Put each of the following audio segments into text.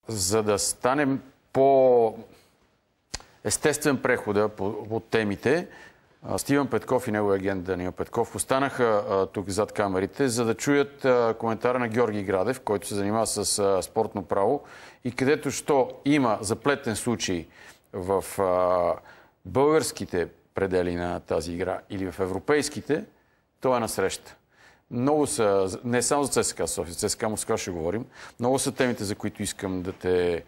за да станем по-естествен прехода по темите, Стивън Петков и неговия агент Даниил Петков останаха тук зад камерите, за да чуят коментара на Георги Градев, който се занимава с спортно право и където що има заплетен случай в българските предели на тази игра или в европейските, то е насреща. Много са, не само за ЦСКА София, за ЦСКА Москва ще говорим, много са темите, за които искам да те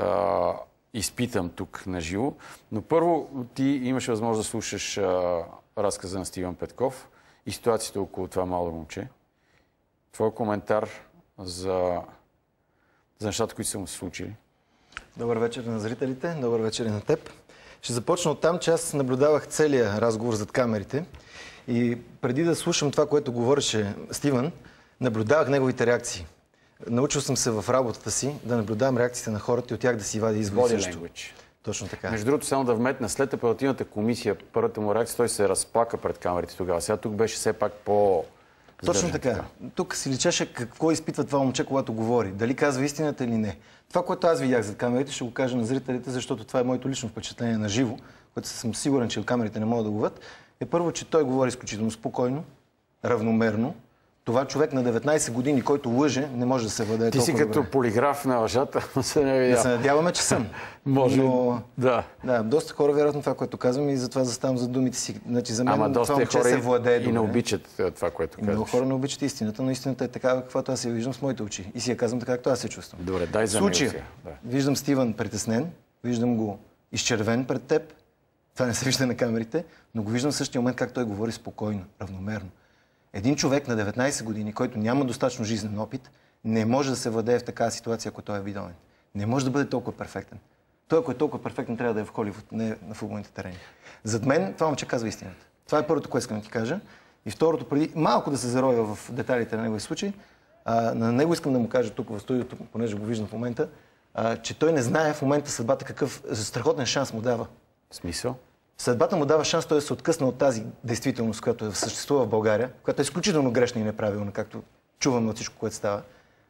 изпитам тук на живо. Но първо ти имаше възможност да слушаш разказа на Стивън Петков и ситуацията около това мало момче. Твой коментар за нещата, които са му се случили. Добър вечер на зрителите, добър вечер и на теб. Ще започна от там, че аз наблюдавах целия разговор зад камерите и преди да слушам това, което говореше Стивън, наблюдавах неговите реакции. Научил съм се в работата си да наблюдавам реакциите на хората и от тях да си вадя изводи също. Точно така. Между другото, само да вметна, след апелативната комисия, първата му реакция, той се разплака пред камерите тогава. Сега тук беше все пак Точно така. Тук си личеше какво изпитва това момче, когато говори. Дали казва истината или не. Това, което аз видях зад камерите, ще го кажа на зрителите, защото това е моето лично впечатление на живо, което съм сигурен, че камерите не могат да го видят. Е първо, че той говори изключително спокойно, равномерно. Това човек на 19 години, който лъже, не може да се владее толкова добре. Ти си като полиграф на лъжата, но се не видя. Да се надяваме, че съм. Може. Но... Да. Доста хора вероятно това, което казвам и затова заставам за думите си. Значи, за мен това момче се владее добре. И не обичат това, което казваш. Много хора не обичат истината, но истината е такава, каквато аз я виждам с моите очи. И си я казвам така, както аз се чувствам. Добре, дай за случая. Виждам Стивън притеснен, виждам го изчервен пред теб. Това не се вижда на камерите, но го виждам в същия момент как той говори спокойно, равномерно. Един човек на 19 години, който няма достатъчно жизнен опит, не може да се владее в такава ситуация, ако той е видовен. Не може да бъде толкова перфектен. Той, ако е толкова перфектен, трябва да е в Холивуд, не на футболните терени. Зад мен това момче казва истината. Това е първото, което искам да ти кажа. И второто, преди малко да се заровя в детайлите на неговия случай, на него искам да му кажа тук в студиото, понеже го виждам в момента, че той не знае в момента съдбата какъв страхотен шанс му дава. В смисъл? Съдбата му дава шанс той да се откъсне от тази действителност, която съществува в България, която е изключително грешна и неправилна, както чуваме от всичко, което става.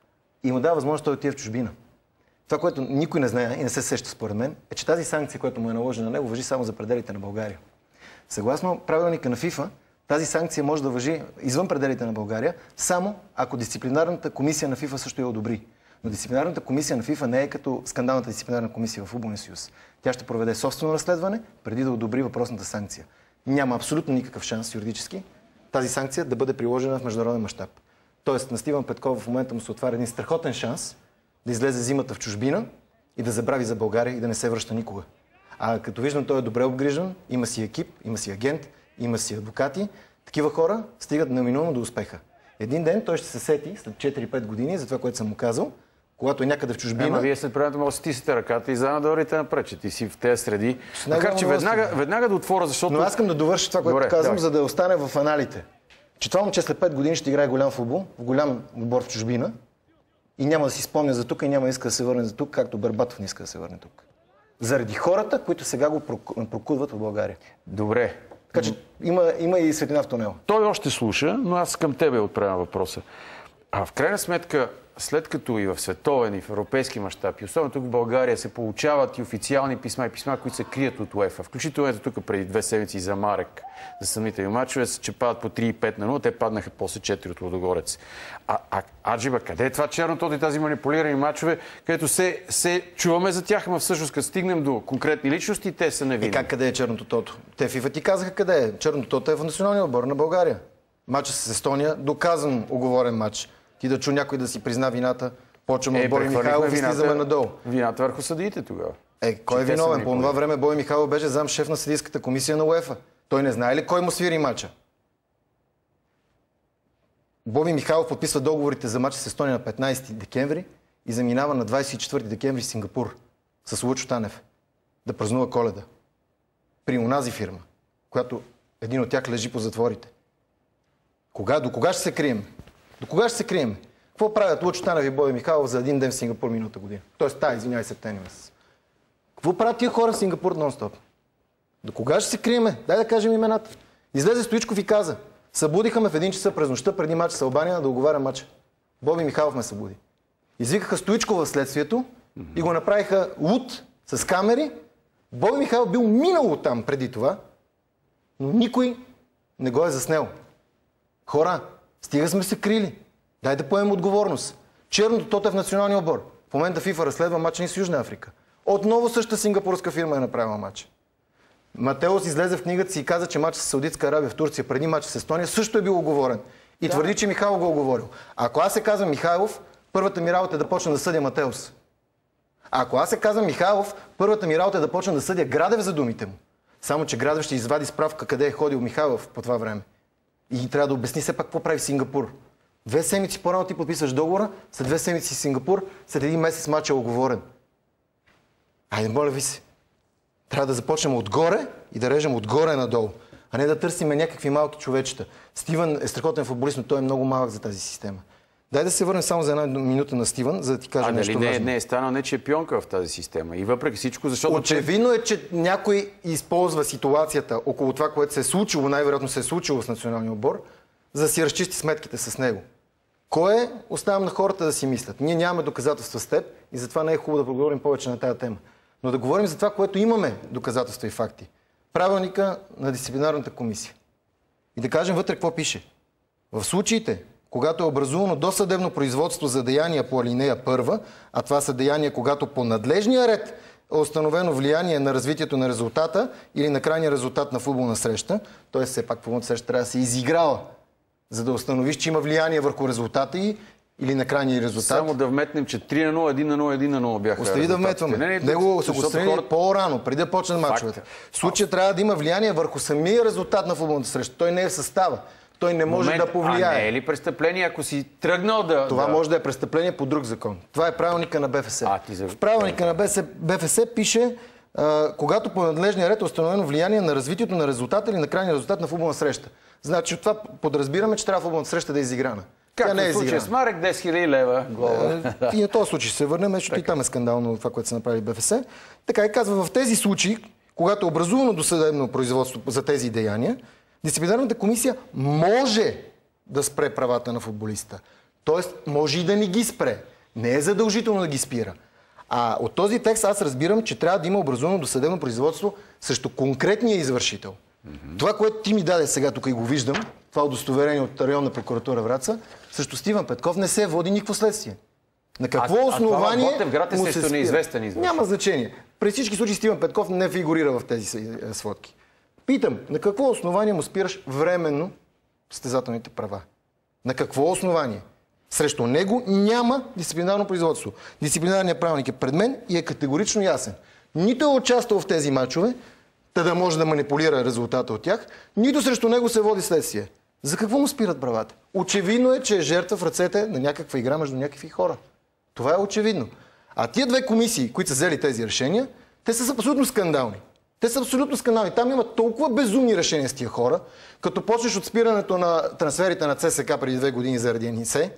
И му дава възможност той да отиде в чужбина. Това, което никой не знае и не се сеща според мен, е, че тази санкция, която му е наложена на него, важи само за пределите на България. Съгласно правилника на ФИФА, тази санкция може да важи извън пределите на България, само ако дисциплинарната комисия на ФИФА също я одобри. Но дисциплинарната комисия на ФИФА не е като скандалната дисциплинарна комисия в Футболния съюз. Тя ще проведе собствено разследване, преди да одобри въпросната санкция. Няма абсолютно никакъв шанс юридически тази санкция да бъде приложена в международен мащаб. Тоест на Стивън Петков в момента му се отваря един страхотен шанс да излезе зимата в чужбина и да забрави за България и да не се връща никога. А като виждам, той е добре обгрижен, има си екип, има си агент, има си адвокати. Такива хора стигат неминуемо до успеха. Един ден той ще се сети, след 4-5 години, за това, което съм му казал, когато е някъде в чужбина. Ама вие след времето може да стисате ръката и заедно да вървите напред, че ти си в тези среди. Макар че веднага да отворя, защото... Но аз искам да довърша това, което казвам, за да остане в аналите. Че това момче след 5 години ще играе голям футбол, в голям отбор в чужбина и няма да си спомня за тук и няма да иска да се върне за тук, както Бербатов не иска да се върне тук. Заради хората, които сега го прокудват в България. Добре. Така че има и светлина в тунела. Той още слуша, но аз към тебе отправям въпроса. А в крайна сметка, след като и в световен, и в европейски мащаб, и особено тук в България се получават и официални писма, и писма, които се крият от УЕФА. Включително ето тук преди 2 седмици за Марек, за съмнителни мачове, че падат по 3,5-0, те паднаха после 4 от Лудогорец. Аджиба, къде е това черното и тази манипулирани мачове, където се чуваме за тях, но всъщност като стигнем до конкретни личности, те са невинни. Как къде е черното тото? Те ФИФА ти казаха къде е. Черното тото е в националния отбор на България. Матчът с Естония, доказан оговорен матч. Ти да чу някой да си призна вината, почваме от Бой Михайлов и слизаме надолу. Вината върху съдиите тогава. Кой е виновен? По това време Бой Михайлов беше зам-шеф на съдийската комисия на УЕФА. Той не знае ли кой му свири матча? Бой Михайлов подписва договорите за матча с Естония на 15 декември и заминава на 24 декември в Сингапур с Лъчо Танев да празнува Коледа. При онази фирма, която един от тях лежи по затворите. До кога ще се крием? До кога ще се крием? Какво правят Лъчо Танев и Бой Михайлов за един ден в Сингапур миналата година? Тоест, извинявай, септември месец. Какво правят тия хора в Сингапур нон-стоп? До кога ще се криеме? Дай да кажем имената. Излезе Стоичков и каза: събудиха ме в 1 часа през нощта преди матч с Албания да договаря матча. Боби Михайлов ме събуди. Извикаха Стоичков в следствието И го направиха луд с камери. Бой Михайлов бил минало там преди това, но никой не го е заснел. Хора, стига сме се крили. Дай да поемем отговорност. Черното тото е в националния отбор. В момента ФИФА разследва матча ни с Южна Африка. Отново същата сингапурска фирма е направила матч. Матеос излезе в книгата си и каза, че матчът с Саудитска Арабия в Турция преди матча с Естония също е бил оговорен. И твърди, че Михайлов го е оговорил. Ако аз се казвам Михайлов, първата ми работа е да почна да съдя Матеос. Ако аз се казвам Михайлов, първата ми работа е да почна да съдя Градев за думите му. Само, че Градев ще извади справка къде е ходил Михайлов по това време. И трябва да обясни все пак какво прави в Сингапур. 2 седмици по-рано ти подписваш договора, след 2 седмици в Сингапур, след 1 месец матч е оговорен. Айде, моля ви се. Трябва да започнем отгоре и да режем отгоре надолу, а не да търсиме някакви малки човечета. Стивън е страхотен футболист, но той е много малък за тази система. Дай да се върнем само за 1 минута на Стивън, за да ти кажа нещо важно. Не е станал не чемпионка в тази система. И въпреки всичко, защото... Очевидно е, че някой използва ситуацията около това, което се е случило, най-вероятно се е случило с националния отбор, за да си разчисти сметките с него. Кой е? Оставям на хората да си мислят. Ние нямаме доказателства с теб и затова не е хубаво да поговорим повече на тази тема. Но да говорим за това, което имаме доказателства и факти. Правилника на дисциплинарната комисия. И да кажем вътре какво пише. В случаите, когато е образувано досъдебно производство за деяния по алинея 1, а това са деяния, когато по надлежния ред е установено влияние на развитието на резултата или на крайния резултат на футболна среща, т.е. все пак футболната среща трябва да се изиграва, за да установиш, че има влияние върху резултата и или на крайния резултат. Само да вметнем, че 3-0, 1-0, 1-0 бяха. Остави да вметваме. Него са го отстранили по-рано, преди да почнат мачовете. В случая трябва да има влияние върху самия резултат на футболната среща. Той не е в състава. Той не може да повлияе. А не е ли престъпление, ако си тръгнал да... Това може да е престъпление по друг закон. Това е правилника на БФС. В правилника на БФС пише, когато по надлежния ред е установено влияние на развитието на резултата или на крайния резултат на футболна среща. Значи от това подразбираме, че трябва футболната среща да е изиграна. Както в случая с Марек, 10 000 лева глоба. И на този случай ще се върнем, защото и там е скандално това, което са направили БФС. Така и казва, в тези случаи, когато е образувано досъдебно производство за тези деяния, дисциплинарната комисия може да спре правата на футболиста. Тоест, може и да не ги спре. Не е задължително да ги спира. А от този текст аз разбирам, че трябва да има образувано досъдебно производство срещу конкретния извършител. Това, което ти ми даде сега, тук и го виждам, това удостоверение от районна прокуратура Враца, срещу Стивън Петков не се води никакво следствие. На какво основание... А Ботевград е също неизвестен извършител. Няма значение. При всички случаи Стивън Петков не фигурира в тези сводки. Питам, на какво основание му спираш временно състезателните права? На какво основание? Срещу него няма дисциплинарно производство. Дисциплинарният правилник е пред мен и е категорично ясен. Нито е участвал в тези мачове, да може да манипулира резултата от тях, нито срещу него се води следствие. За какво му спират правата? Очевидно е, че е жертва в ръцете на някаква игра между някакви хора. Това е очевидно. А тия 2 комисии, които са взели тези решения, те са абсолютно скандални. Те са абсолютно скандални. Там има толкова безумни решения с тия хора, като почнеш от спирането на трансферите на ЦСКА преди 2 години заради ЕНИСЕ,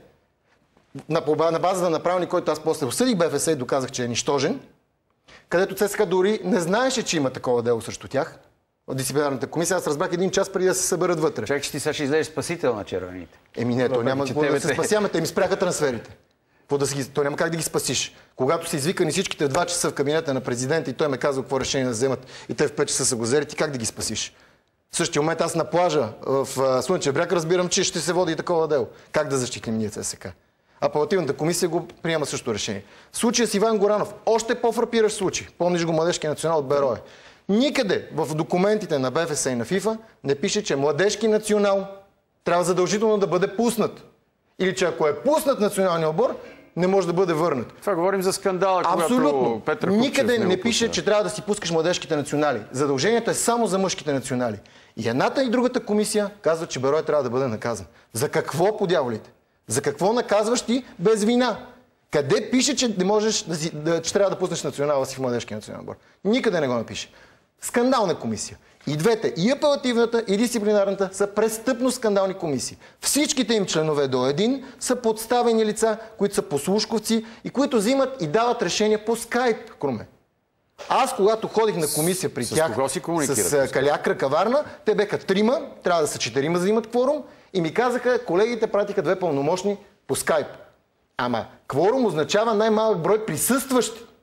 на базата на правилник, който аз после осъдих БФС и доказах, че е нищожен, където ЦСКА дори не знаеше, че има такова дело срещу тях. От дисциплинарната комисия аз разбрах 1 час преди да се съберат вътре. Човек, че ти сега ще излезеш спасител на червените. Не, то няма какво да се спасяме, те им спряха трансферите. То няма как да ги спасиш. Когато са извикани всичките в 2 часа в кабинета на президента и той ме казва какво решение да вземат и те в 5 часа са го взели, ти как да ги спасиш? В същия момент аз на плажа в Слънчев бряг разбирам, че ще се води и такова дело. Как да защитим ние ЦСКА? Апелативната комисия го приема също решение. В случая с Иван Горанов, още по-фрапиращ случай. Помниш го младежки национал от Берое. Никъде в документите на БФС и на ФИФА не пише, че младежки национал трябва задължително да бъде пуснат. Или че ако е пуснат националния отбор, не може да бъде върнат. Това говорим за скандала, абсолютно. Петър Купчев никъде не пише, че трябва да си пускаш младежките национали. Задължението е само за мъжките национали. И едната и другата комисия казва, че Берое трябва да бъде наказан. За какво, по дяволите? За какво наказваш ти без вина? Къде пише, че не можеш че трябва да пуснеш национала си в младежкия национален отбор? Никъде не го напише. Скандална комисия. И двете, и апелативната, и дисциплинарната, са престъпно скандални комисии. Всичките им членове до един са подставени лица, които са послушковци и които взимат и дават решения по скайп, Круме. Аз, когато ходих на комисия при тях с Каляк Ръкаварна, те беха 3, трябва да са 4 за да имат кворум, и ми казаха, колегите пратиха 2 пълномощни по скайп. Ама кворум означава най-малък брой присъстващи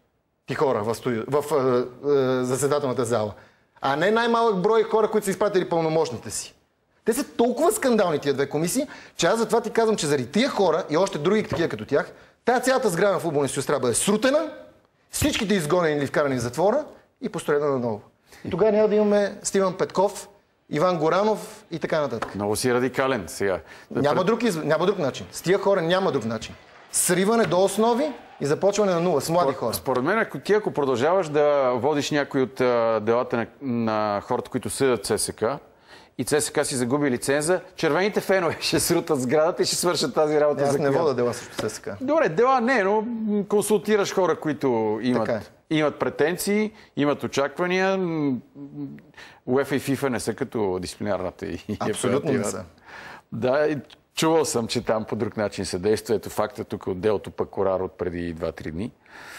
ти хора в заседателната зала. А не най-малък брой хора, които са изпратили пълномощните си. Те са толкова скандални тия две комисии, че аз затова ти казвам, че заради тия хора и още други такива като тях, тая цялата сграда на футболния съюз трябва да бъде срутена, всичките изгонени или вкарани в затвора и построена наново. И тогава няма да имаме Стиван Петков, Иван Горанов и така нататък. Много си радикален сега. Няма друг начин. С тия хора няма друг начин. Сриване до основи и започване на нула с млади хора. Според мен, ако продължаваш да водиш някои от делата на хората, които съдят ЦСК, и ЦСК си загуби лиценза, червените фенове ще срутат сградата и ще свършат тази работа. Аз не вода дела срещу ЦСК. Добре, дела не, но консултираш хора, които имат претенции, имат очаквания. УЕФА и ФИФА не са като дисциплинарната и абсолютно не са. Да, чувал съм, че там по друг начин се действа. Ето факта тук от делото Пакорар от преди 2-3 дни.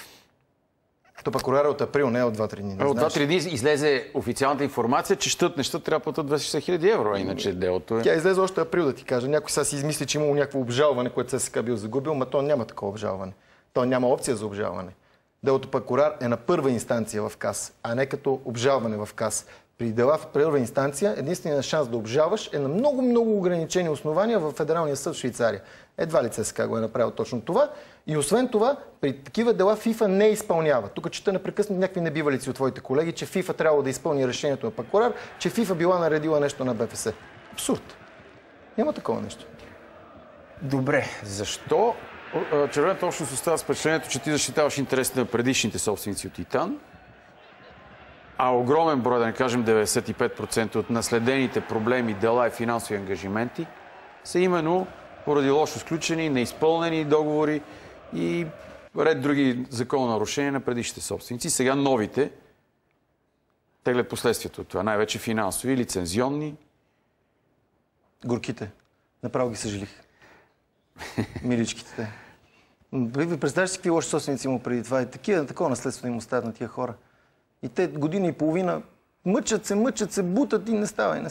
То Пакорар от април, не от 2-3 дни. От 2-3 дни излезе официалната информация, че щат неща трябва да платят 260 000 евро, а иначе делото е... Тя излезе още април, да ти кажа. Някой сега си измисли, че имало някакво обжалване, което ЦСКА бил загубил, но то няма такова обжалване. То няма опция за обжалване. Делото Пакорар е на първа инстанция в КАС, а не като обжалване в КАС. При дела в първа инстанция единственият шанс да обжалваш е на много ограничени основания в Федералния съд в Швейцария. Едва ли ЦСКА го е направил точно това. И освен това, при такива дела ФИФА не изпълнява. Тук чета непрекъснато някакви небивалици от твоите колеги, че ФИФА трябва да изпълни решението на Пакорар, че ФИФА била наредила нещо на БФС. Абсурд. Няма такова нещо. Добре, защо червената общност остава с впечатлението, че ти защитаваш интересите на предишните собственици от Титан, а огромен брой, да не кажем 95% от наследените проблеми, дела и финансови ангажименти са именно поради лошо сключени, неизпълнени договори и ред други закононарушения на предишните собственици. Сега новите теглят последствията от това. Най-вече финансови, лицензионни. Горките. Направо ги съжалих. Миличките. Ви представяш си какви лоши собственици има преди това? И такова наследство им оставят на тия хора. И те година и половина мъчат се, бутат и не става.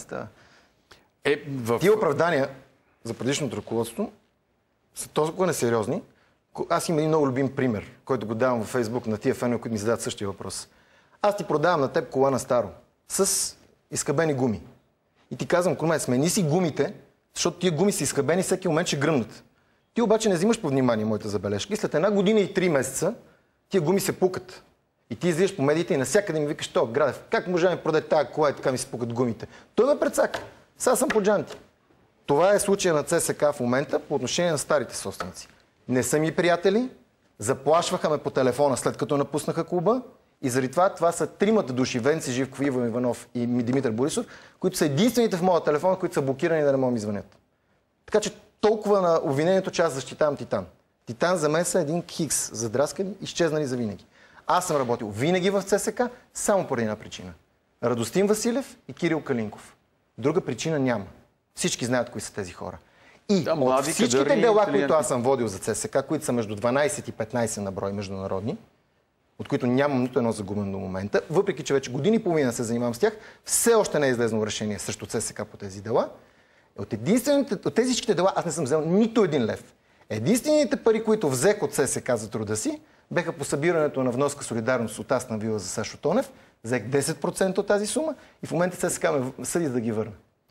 Тия оправдания за предишното ръководство са толкова несериозни. Аз имам един много любим пример, който го давам във Фейсбук на тия фенове, които ми задават същия въпрос. Аз ти продавам на теб кола на старо с изхабени гуми. И ти казвам, Кормай, смени си гумите, защото тия гуми са изхабени, всеки момент ще гръмнат. Ти обаче не взимаш под внимание моята забележка. И след 1 година и 3 месеца тия гуми се пукат. И ти излизаш по медиите и навсякъде ми викаш, то, Градев, как може да ми продаде тая кола и така ми се пукат гумите? Той ме прецака. Сега съм по джанти. Това е случая на ЦСК в момента по отношение на старите собственици. Не са ми приятели, заплашваха ме по телефона след като напуснаха клуба и заради това са 3 души, Венци Живков, Иво Иванов и Димитър Борисов, които са единствените в моя телефон, които са блокирани да не могат ми звънят. Така че толкова на обвинението, че аз защитавам Титан. Титан за мен са един хикс, задраскани, изчезнали завинаги. Аз съм работил винаги в ЦСК, само поради една причина. Радостин Василев и Кирил Калинков. Друга причина няма. Всички знаят кои са тези хора. И от всичките дела, които аз съм водил за ЦСК, които са между 12 и 15 на брой международни, от които нямам нито едно загубено до момента, въпреки че вече години и половина се занимавам с тях, все още не е излезнало решение срещу ЦСК по тези дела. От тези всичките дела аз не съм взел нито 1 лев. Единствените пари, които взех от ЦСК за труда си, беха по събирането на вноска солидарност от Астана Вила за Сашо Тонев. Взех 10% от тази сума и в момента ЦСК ме съди да ги върна.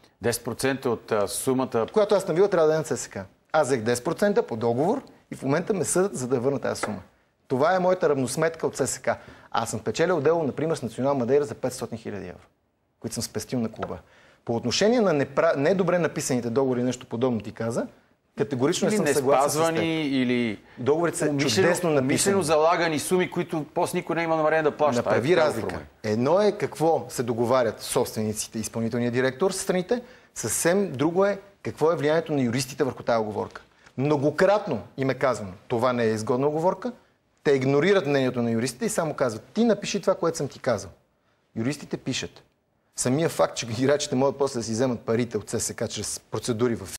10% от сумата... Която Астана Вила трябва да е на ЦСК. Аз взех 10% по договор и в момента ме съдят за да върна тази сума. Това е моята равносметка от ЦСК. Аз съм печелил дело, например, с Национал Мадейра за 500 000 евро, които съм спестил на клуба. По отношение на недобре написаните договори, нещо подобно ти каза, категорично не съм съгласен с теб. Или договорите са чудесно написани. Умишлено залагани суми, които после никой не има намерение да плаща. Направи разлика. Едно е какво се договарят собствениците и изпълнителният директор с страните, съвсем друго е какво е влиянието на юристите върху тази оговорка. Многократно им е казано, това не е изгодна оговорка, те игнорират мнението на юристите и само казват, ти напиши това, което съм ти казал. Юристите пишат. Самия факт, че играчите могат после да си вземат парите от ЦСК чрез процедури в